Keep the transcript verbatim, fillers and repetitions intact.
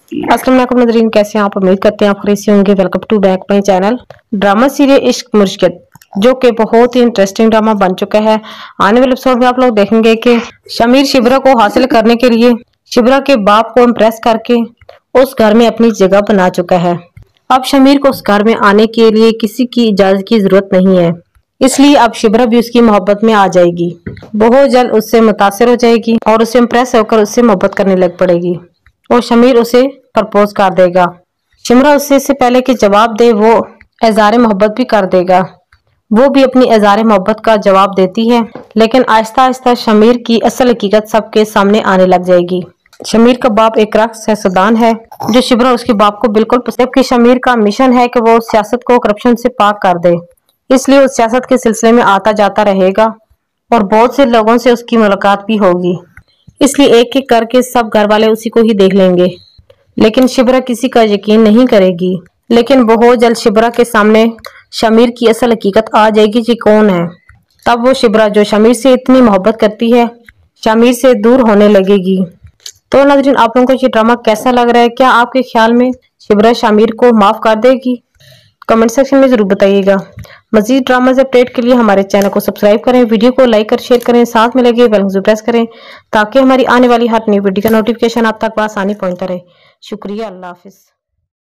अस्सलाम वालेकुम नाज़रीन, कैसे हैं आप? उम्मीद करते हैं आप खरीद से होंगे। Welcome to back my channel. Drama serial Ishq Mushkil जो कि बहुत ही इंटरेस्टिंग ड्रामा बन चुका है। आने वाले एपिसोड में आप लोग देखेंगे कि शमीर शिबरा को हासिल करने के लिए शिबरा के बाप को इम्प्रेस करके उस घर में अपनी जगह बना चुका है। अब शमीर को उस घर में आने के लिए किसी की इजाजत की जरूरत नहीं है, इसलिए अब शिबरा भी उसकी मोहब्बत में आ जाएगी। बहुत जल्द उससे मुतासिर हो जाएगी और उससे इम्प्रेस होकर उससे मोहब्बत करने लग पड़ेगी और शमीर उसे प्रपोज कर देगा। शिमरा उससे इससे पहले कि जवाब दे वो इज़हार मोहब्बत भी कर देगा। वो भी अपनी इज़हार मोहब्बत का जवाब देती है, लेकिन आहिस्ता आहिस्ता शमीर की असल हकीकत सबके सामने आने लग जाएगी। शमीर का बाप एक रक्स है, सदान है, जो शिबरा उसके बाप को बिल्कुल पसंद, जबकि शमीर का मिशन है कि वो सियासत को करप्शन से पाक कर दे। इसलिए वो सियासत के सिलसिले में आता जाता रहेगा और बहुत से लोगों से उसकी मुलाकात भी होगी। इसलिए एक एक करके सब घर वाले उसी को ही देख लेंगे, लेकिन शिबरा किसी का यकीन नहीं करेगी। लेकिन बहुत जल्द शिबरा के सामने शमीर की असल हकीकत आ जाएगी कि कौन है। तब वो शिबरा जो शमीर से इतनी मोहब्बत करती है, शमीर से दूर होने लगेगी। तो नाज़रीन, आप लोगों को ये ड्रामा कैसा लग रहा है? क्या आपके ख्याल में शिबरा शमीर को माफ कर देगी? कमेंट सेक्शन में जरूर बताइएगा। मजीद ड्रामा से अपडेट के लिए हमारे चैनल को सब्सक्राइब करें, वीडियो को लाइक कर शेयर करें, साथ में लगे बेल आइकन प्रेस करें ताकि हमारी आने वाली हर नई वीडियो का नोटिफिकेशन आप तक आसानी पहुंचता रहे। शुक्रिया। अल्लाह हाफिज।